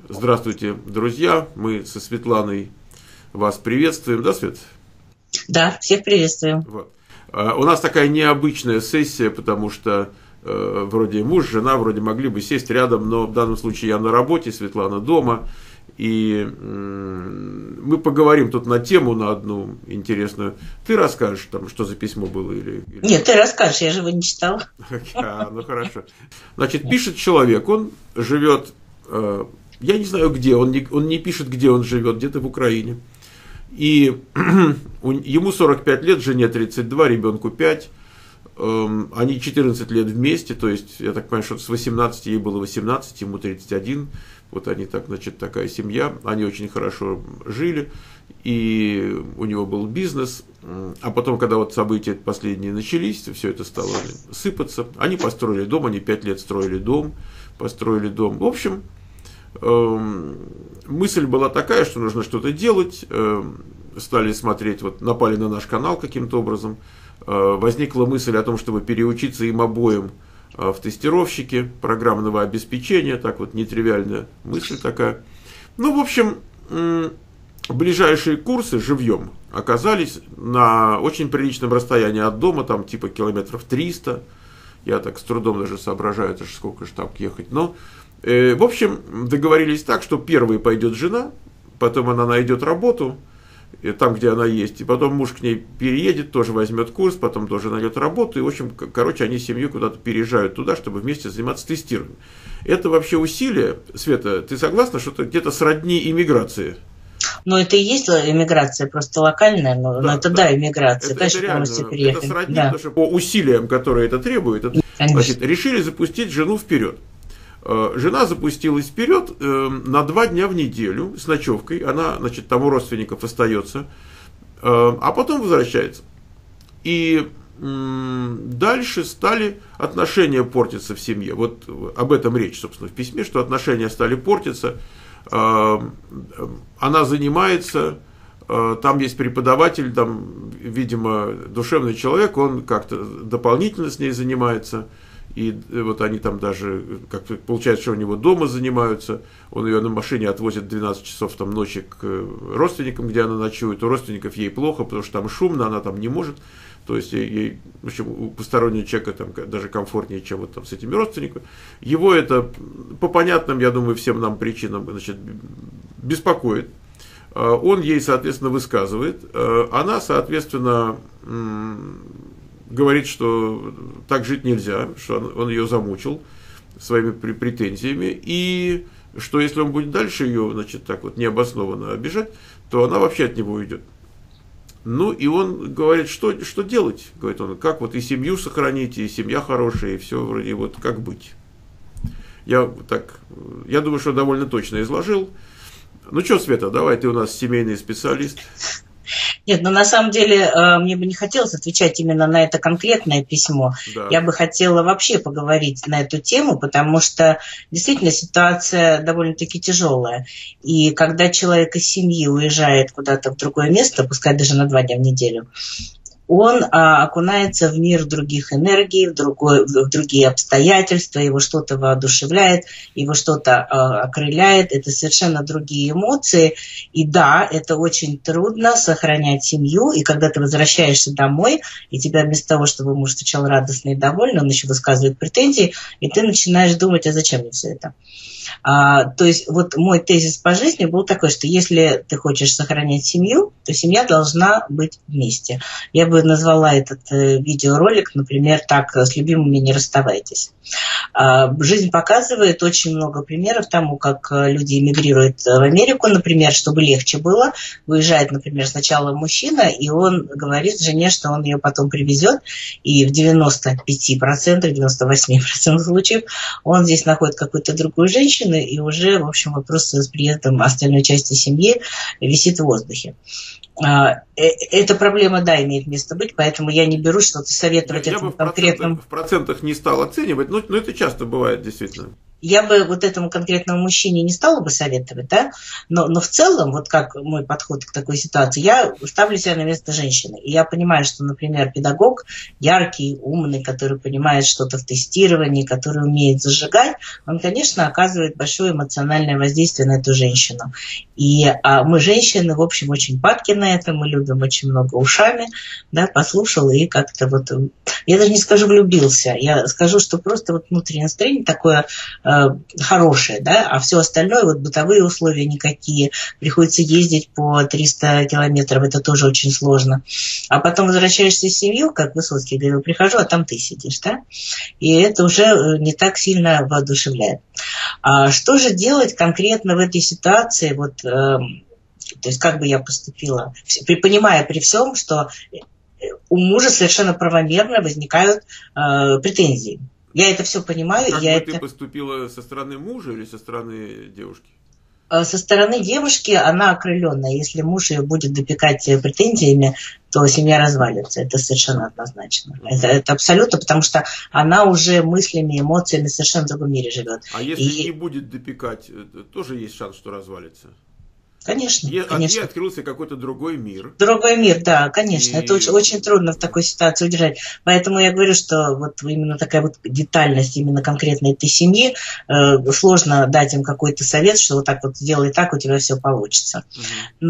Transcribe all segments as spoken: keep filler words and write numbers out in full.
Здравствуйте, друзья. Мы со Светланой вас приветствуем. Да, Свет? Да, всех приветствуем. Вот. У нас такая необычная сессия, потому что э, вроде муж, жена, вроде могли бы сесть рядом, но в данном случае я на работе, Светлана дома. И э, мы поговорим тут на тему, на одну интересную. Ты расскажешь, там, что за письмо было? Или, или... Нет, ты расскажешь, я же его не читала. А, ну хорошо. Значит, пишет человек, он живет... Э, Я не знаю где, он не, он не пишет, где он живет, где-то в Украине. И ему сорок пять лет, жене тридцать два, ребенку пять. Эм, они четырнадцать лет вместе, то есть, я так понимаю, что с восемнадцати, ей было восемнадцать, ему тридцать один. Вот они так, значит, такая семья. Они очень хорошо жили, и у него был бизнес. А потом, когда вот события последние начались, все это стало сыпаться. Они построили дом, они пять лет строили дом, построили дом. В общем... мысль была такая, что нужно что-то делать, стали смотреть, вот напали на наш канал каким-то образом, возникла мысль о том, чтобы переучиться им обоим в тестировщики программного обеспечения, так вот нетривиальная мысль такая. Ну, в общем, ближайшие курсы живьем оказались на очень приличном расстоянии от дома, там типа километров триста, я так с трудом даже соображаю, это же сколько же там ехать, но... В общем, договорились так, что первой пойдет жена, потом она найдет работу, там, где она есть, и потом муж к ней переедет, тоже возьмет курс, потом тоже найдет работу, и, в общем, короче, они семью куда-то переезжают туда, чтобы вместе заниматься тестированием. Это вообще усилие, Света, ты согласна, что это где-то сродни иммиграции? Ну, это и есть иммиграция, просто локальная, но, да, но это, да, да иммиграция. Это, это реально, это сродни, да. Потому что по усилиям, которые это требует, это, значит, решили запустить жену вперед. Жена запустилась вперед э, на два дня в неделю с ночевкой. Она, значит, там у родственников остается, э, а потом возвращается. И э, дальше стали отношения портиться в семье. Вот об этом речь, собственно, в письме, что отношения стали портиться. Э, она занимается, э, там есть преподаватель, там, видимо, душевный человек, он как-то дополнительно с ней занимается. И вот они там даже, как получается, что у него дома занимаются, он ее на машине отвозит в двенадцать часов там, ночи к родственникам, где она ночует, у родственников ей плохо, потому что там шумно, она там не может, то есть ей, в общем, у постороннего человека там даже комфортнее, чем вот там с этими родственниками. Его это по понятным, я думаю, всем нам причинам, значит, беспокоит. Он ей, соответственно, высказывает, она, соответственно, говорит, что так жить нельзя, что он, он ее замучил своими претензиями, и что если он будет дальше ее, значит, так вот необоснованно обижать, то она вообще от него уйдет. Ну, и он говорит, что, что делать? Говорит он, как вот и семью сохранить, и семья хорошая, и все вроде вот как быть. Я так, я думаю, что довольно точно изложил. Ну что, Света, давай, ты у нас семейный специалист. Нет, ну на самом деле мне бы не хотелось отвечать именно на это конкретное письмо. Да. Я бы хотела вообще поговорить на эту тему, потому что действительно ситуация довольно-таки тяжелая. И когда человек из семьи уезжает куда-то в другое место, пускай даже на два дня в неделю, он а, окунается в мир других энергий, в, другой, в другие обстоятельства, его что-то воодушевляет, его что-то а, окрыляет, это совершенно другие эмоции. И да, это очень трудно сохранять семью, и когда ты возвращаешься домой, и тебя вместо того, чтобы муж встречал радостно и довольно, он еще высказывает претензии, и ты начинаешь думать, а зачем мне все это? А, то есть вот мой тезис по жизни был такой, что если ты хочешь сохранять семью, то семья должна быть вместе. Я бы назвала этот э, видеоролик, например, так: «С любимыми не расставайтесь». А, жизнь показывает очень много примеров тому, как люди эмигрируют в Америку, например, чтобы легче было. Выезжает, например, сначала мужчина, и он говорит жене, что он ее потом привезет, и в девяноста пяти процентах, девяноста восьми процентах случаев он здесь находит какую-то другую женщину, и уже, в общем, вопрос с приездом остальной части семьи висит в воздухе. Эта проблема, да, имеет место быть, поэтому я не берусь что-то советовать я, этому я бы в конкретному. Процентах, в процентах не стал оценивать, но, но это часто бывает, действительно. Я бы вот этому конкретному мужчине не стала бы советовать, да, но, но в целом, вот как мой подход к такой ситуации, я ставлю себя на место женщины. И я понимаю, что, например, педагог яркий, умный, который понимает что-то в тестировании, который умеет зажигать, он, конечно, оказывает большое эмоциональное воздействие на эту женщину. И а мы, женщины, в общем, очень падки на это, мы любим очень много ушами, да, послушал и как-то вот, я даже не скажу влюбился, я скажу, что просто вот внутреннее настроение такое хорошее, да, а все остальное, вот бытовые условия никакие, приходится ездить по триста километров, это тоже очень сложно. А потом возвращаешься в семью, как Высоцкий говорил, прихожу, а там ты сидишь, да, и это уже не так сильно воодушевляет. А что же делать конкретно в этой ситуации, вот, э, то есть как бы я поступила, понимая при всем, что у мужа совершенно правомерно возникают э, претензии. Я это все понимаю. Как я бы это... ты поступила со стороны мужа или со стороны девушки? Со стороны девушки она окрыленная. Если муж ее будет допекать претензиями, то семья развалится. Это совершенно однозначно. Mm-hmm. это, это абсолютно, потому что она уже мыслями, эмоциями совершенно в другом мире живет. А если И... не будет допекать, тоже есть шанс, что развалится? Конечно, и, конечно. И открылся какой-то другой мир. Другой мир, да, конечно. И... Это очень, очень трудно в такой ситуации удержать. Поэтому я говорю, что вот именно такая вот детальность именно конкретно этой семьи, э, сложно дать им какой-то совет, что вот так вот сделай так, у тебя все получится. Угу.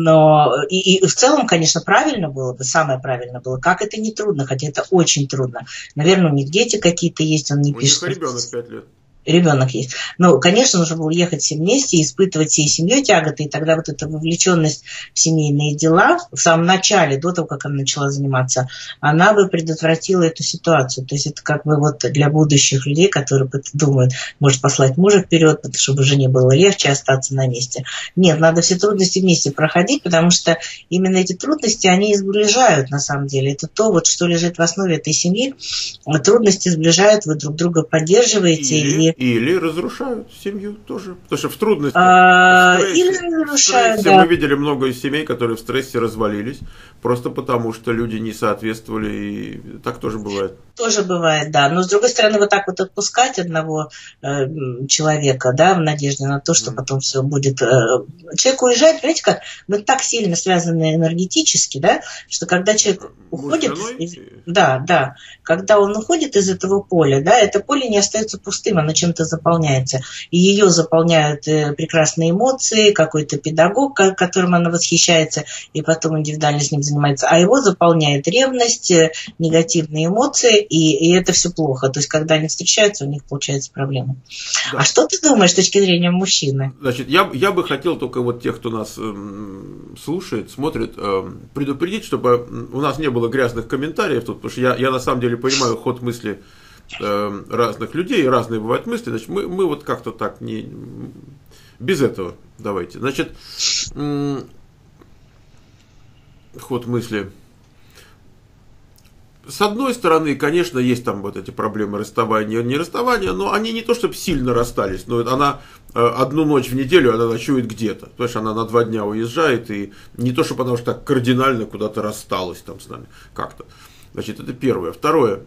Но и, и в целом, конечно, правильно было бы, самое правильное было, как это не трудно, хотя это очень трудно. Наверное, у них дети какие-то есть, он не у пишет. У них ребенок пять лет. Ребенок есть. Но, конечно, нужно было ехать все вместе, испытывать всей семьей тяготы, и тогда вот эта вовлеченность в семейные дела в самом начале, до того, как она начала заниматься, она бы предотвратила эту ситуацию. То есть это как бы вот для будущих людей, которые думают, может послать мужа вперед, чтобы жене было легче остаться на месте. Нет, надо все трудности вместе проходить, потому что именно эти трудности, они сближают на самом деле. Это то, вот, что лежит в основе этой семьи. Трудности сближают, вы друг друга поддерживаете. Или... и Или разрушают семью тоже. Потому что в трудностях, а, в стрессе, или разрушают, в стрессе да. Мы видели много из семей, которые в стрессе развалились, просто потому что люди не соответствовали, и так тоже бывает. Тоже бывает, да. Но с другой стороны, вот так вот отпускать одного э, человека, да, в надежде на то, что mm. потом все будет... Э, человек уезжает, понимаете, как мы так сильно связаны энергетически, да, что когда человек уходит... Из, да, да. Когда он уходит из этого поля, да, это поле не остается пустым, оно чем-то заполняется. И ее заполняют э, прекрасные эмоции, какой-то педагог, которым она восхищается, и потом индивидуально с ним занимается, а его заполняет ревность, э, негативные эмоции, И, и это все плохо. То есть, когда они встречаются, у них получается проблема. Да. А что ты думаешь с точки зрения мужчины? Значит, я, я бы хотел только вот тех, кто нас э, слушает, смотрит, э, предупредить, чтобы у нас не было грязных комментариев тут, потому что я, я на самом деле понимаю ход мысли э, разных людей, разные бывают мысли. Значит, мы, мы вот как-то так не... Без этого давайте. Значит, э, ход мысли... С одной стороны, конечно, есть там вот эти проблемы расставания, не расставания, но они не то чтобы сильно расстались, но она одну ночь в неделю она ночует где-то, то есть она на два дня уезжает, и не то чтобы она уж так кардинально куда-то рассталась там с нами как-то. Значит, это первое. Второе,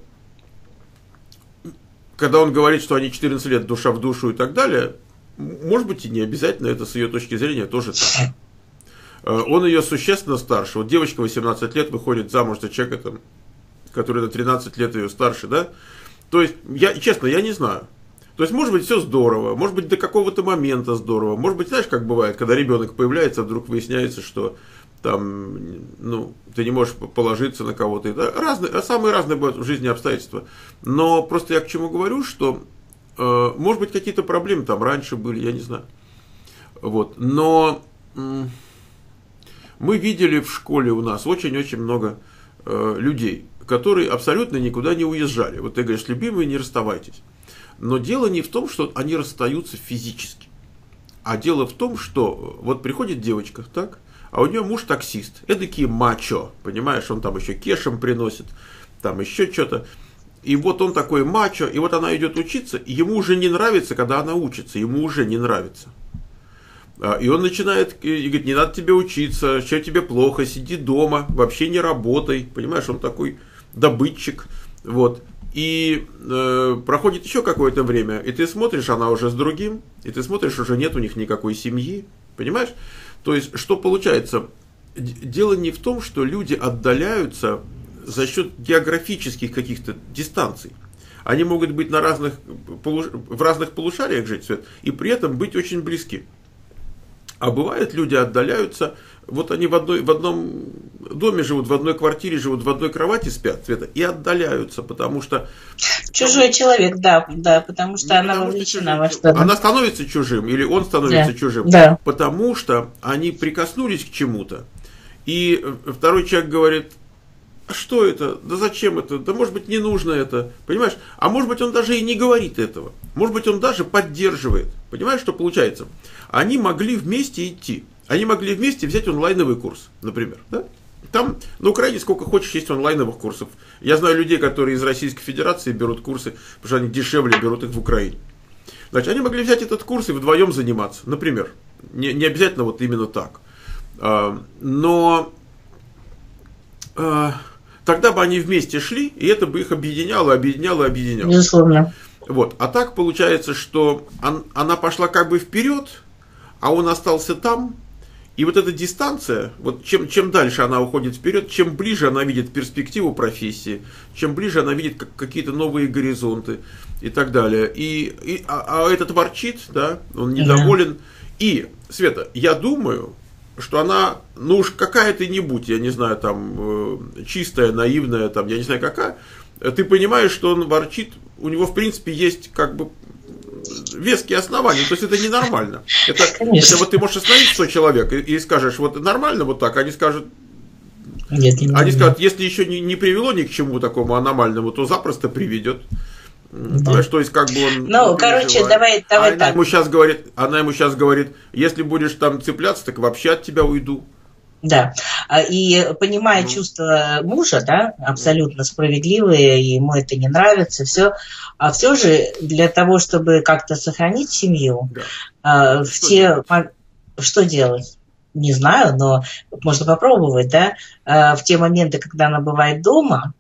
когда он говорит, что они четырнадцать лет душа в душу и так далее, может быть и не обязательно, это с ее точки зрения тоже так. Он ее существенно старше. Вот девочка восемнадцать лет выходит замуж за человека там, который на тринадцать лет ее старше, да? То есть, я, честно, я не знаю. То есть, может быть, все здорово, может быть, до какого-то момента здорово, может быть, знаешь, как бывает, когда ребенок появляется, вдруг выясняется, что там, ну, ты не можешь положиться на кого-то. Разные, самые разные бывают в жизни обстоятельства. Но просто я к чему говорю, что, э, может быть, какие-то проблемы там раньше были, я не знаю. Вот, но э, мы видели в школе у нас очень-очень много э, людей, которые абсолютно никуда не уезжали. Вот ты говоришь, любимые, не расставайтесь. Но дело не в том, что они расстаются физически. А дело в том, что вот приходит девочка, так, а у нее муж таксист. Эдакий мачо, понимаешь, он там еще кешем приносит, там еще что-то. И вот он такой мачо, и вот она идет учиться, и ему уже не нравится, когда она учится, ему уже не нравится. И он начинает, и говорит, не надо тебе учиться, что тебе плохо, сиди дома, вообще не работай, понимаешь, он такой добытчик, вот. И э, проходит еще какое-то время, и ты смотришь, она уже с другим, и ты смотришь, уже нет у них никакой семьи, понимаешь? То есть, что получается? Дело не в том, что люди отдаляются за счет географических каких-то дистанций. Они могут быть на разных, в разных полушариях жить, Свет, и при этом быть очень близки. А бывает, люди отдаляются, вот они в, одной, в одном доме живут, в одной квартире живут, в одной кровати спят, Света, и отдаляются, потому что... Чужой потому... человек, да, да, потому что она вовлечена во что-то. Она становится чужим, или он становится да. чужим, да. потому что они прикоснулись к чему-то, и второй человек говорит: а что это? Да зачем это? Да может быть не нужно это, понимаешь? А может быть он даже и не говорит этого, может быть он даже поддерживает, понимаешь, что получается? Они могли вместе идти. Они могли вместе взять онлайновый курс, например. Да? Там на Украине сколько хочешь есть онлайновых курсов. Я знаю людей, которые из Российской Федерации берут курсы, потому что они дешевле берут их в Украине. Значит, они могли взять этот курс и вдвоем заниматься, например. Не, не обязательно вот именно так. А, но а, тогда бы они вместе шли, и это бы их объединяло, объединяло, объединяло. Безусловно. Вот. А так получается, что он, она пошла как бы вперед, а он остался там. И вот эта дистанция, вот чем, чем дальше она уходит вперед, чем ближе она видит перспективу профессии, чем ближе она видит как, какие-то новые горизонты и так далее. И, и, а, а этот ворчит, да, он недоволен. Да. И, Света, я думаю, что она, ну уж какая ты не будь, я не знаю, там, э, чистая, наивная, там, я не знаю какая, ты понимаешь, что он ворчит, у него в принципе есть как бы веские основания, то есть это ненормально. Это, это вот ты можешь остановить сто человек и, и скажешь, вот нормально вот так, они скажут, нет, не они скажут, если еще не, не привело ни к чему такому аномальному, то запросто приведет. Да. То есть, как бы он. Ну, короче, давай, давай она так. Ему сейчас говорит, она ему сейчас говорит, если будешь там цепляться, так вообще от тебя уйду. Да, и понимая mm. чувства мужа, да, абсолютно справедливые, ему это не нравится, все, а все же для того, чтобы как-то сохранить семью, да. в что те, делать? Что делать? Не знаю, но можно попробовать, да, в те моменты, когда она бывает дома,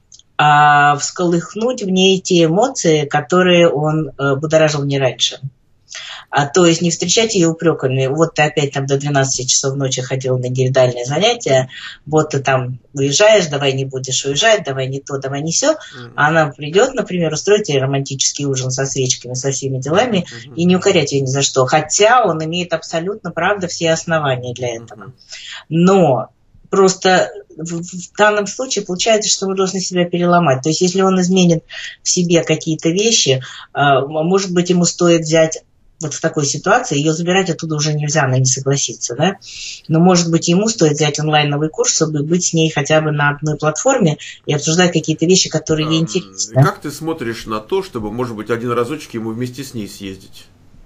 всколыхнуть в ней те эмоции, которые он будоражил не раньше. А, то есть не встречать ее упреками. Вот ты опять там до двенадцати часов ночи ходил на индивидуальные занятия, вот ты там уезжаешь, давай не будешь уезжать, давай не то, давай не сё. Mm-hmm. А она придет, например, устроить ей романтический ужин со свечками, со всеми делами, mm-hmm. и не укорять ее ни за что. Хотя он имеет абсолютно, правда, все основания для этого. Mm-hmm. Но просто в, в данном случае получается, что мы должны себя переломать. То есть если он изменит в себе какие-то вещи, может быть, ему стоит взять вот в такой ситуации, ее забирать оттуда уже нельзя, она не согласится, да? Но, может быть, ему стоит взять онлайновый курс, чтобы быть с ней хотя бы на одной платформе и обсуждать какие-то вещи, которые ей интересны. Как ты смотришь на то, чтобы, может быть, один разочек ему вместе с ней съездить?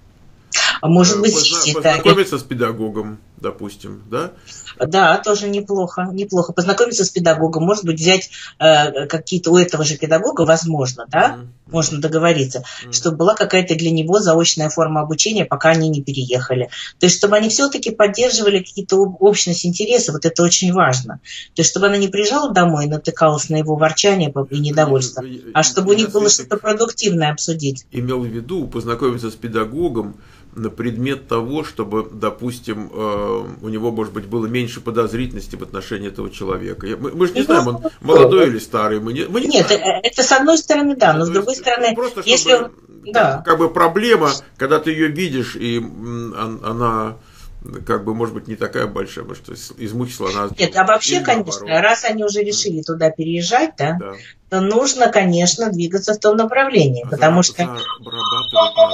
А может быть, Позна- съездить, познакомиться да. с педагогом, допустим, да? Да, тоже неплохо, неплохо. Познакомиться с педагогом, может быть, взять э, какие-то у этого же педагога, возможно, да, mm-hmm. можно договориться, mm-hmm. чтобы была какая-то для него заочная форма обучения, пока они не переехали. То есть, чтобы они все-таки поддерживали какие-то общность интересов, вот это очень важно. То есть, чтобы она не приезжала домой и натыкалась на его ворчание и недовольство, я, а чтобы я, у них было что-то продуктивное обсудить. Имел в виду познакомиться с педагогом на предмет того, чтобы, допустим, э, у него, может быть, было меньше подозрительности в отношении этого человека. Мы, мы же не знаем, он молодой или старый. Мы не, мы не Нет, знаем. Это с одной стороны, да, но с другой стороны, просто, если он... Да. Как бы проблема, когда ты ее видишь, и она, как бы, может быть, не такая большая, потому что измучила она... Нет, а вообще, конечно, наоборот. Раз они уже решили туда переезжать, да, да. то нужно, конечно, двигаться в том направлении, а потому за, что... Зарабатывать надо.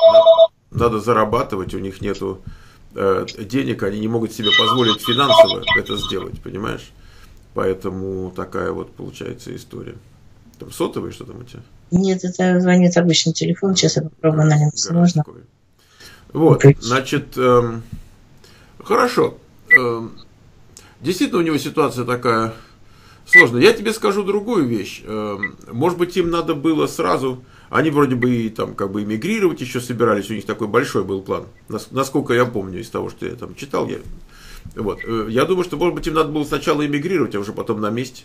Надо зарабатывать, у них нету э, денег, они не могут себе позволить финансово это сделать, понимаешь? Поэтому такая вот получается история. Там сотовый, что там у тебя? Нет, это звонит обычный телефон, сейчас я попробую на нем, если можно. Вот, okay. значит, э, хорошо. Э, действительно, у него ситуация такая сложная. Я тебе скажу другую вещь. Э, может быть, им надо было сразу... Они вроде бы и там как бы эмигрировать еще собирались, у них такой большой был план, насколько я помню из того, что я там читал. Я, вот. я думаю, что, может быть, им надо было сначала эмигрировать, а уже потом на месте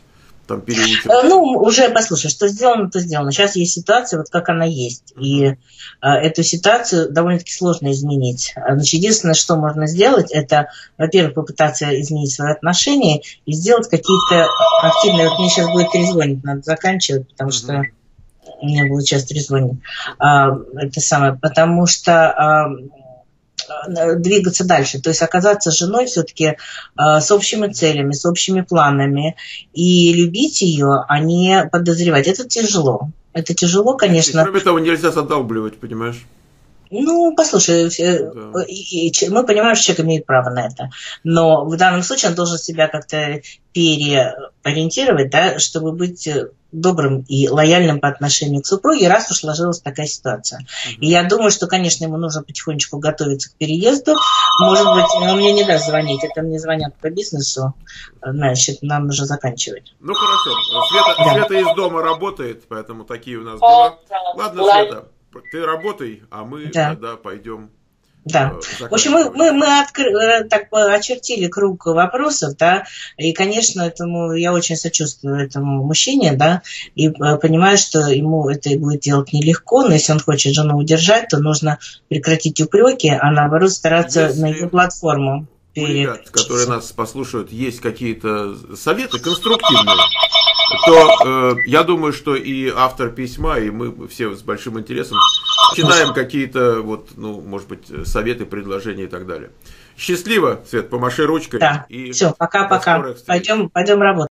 там переучим? Ну, уже, послушай, что сделано, то сделано. Сейчас есть ситуация, вот как она есть. И а, эту ситуацию довольно-таки сложно изменить. Значит, единственное, что можно сделать, это, во-первых, попытаться изменить свои отношения и сделать какие-то активные... Вот мне сейчас будет трезвонить, надо заканчивать, потому что mm-hmm. мне будет сейчас трезвонить. А, это самое, потому что... А, двигаться дальше, то есть оказаться женой все-таки э, с общими целями, с общими планами и любить ее, а не подозревать. Это тяжело. Это тяжело, конечно. И, кроме того, нельзя задалбливать, понимаешь? Ну, послушай, да. и, и, мы понимаем, что человек имеет право на это, но в данном случае он должен себя как-то переориентировать, да, чтобы быть добрым и лояльным по отношению к супруге, раз уж сложилась такая ситуация. Mm-hmm. И я думаю, что, конечно, ему нужно потихонечку готовиться к переезду. Может быть, он мне не даст звонить, это мне звонят по бизнесу, значит, нам нужно заканчивать. Ну, хорошо. Света, да. Света из дома работает, поэтому такие у нас дела. Ладно, Света. Ты работай, а мы да. тогда пойдем. Да. В общем, мы, мы, мы откры... так очертили круг вопросов, да, и, конечно, этому, я очень сочувствую этому мужчине, да, и понимаю, что ему это будет делать нелегко, но если он хочет жену удержать, то нужно прекратить упреки, а наоборот стараться если... найти платформу. У ребят, которые нас послушают, есть какие-то советы конструктивные, то э, я думаю, что и автор письма, и мы все с большим интересом читаем какие-то, вот, ну, может быть, советы, предложения и так далее. Счастливо, Свет, помаши ручкой. Да, и все, пока-пока. Пойдем, пойдем работать.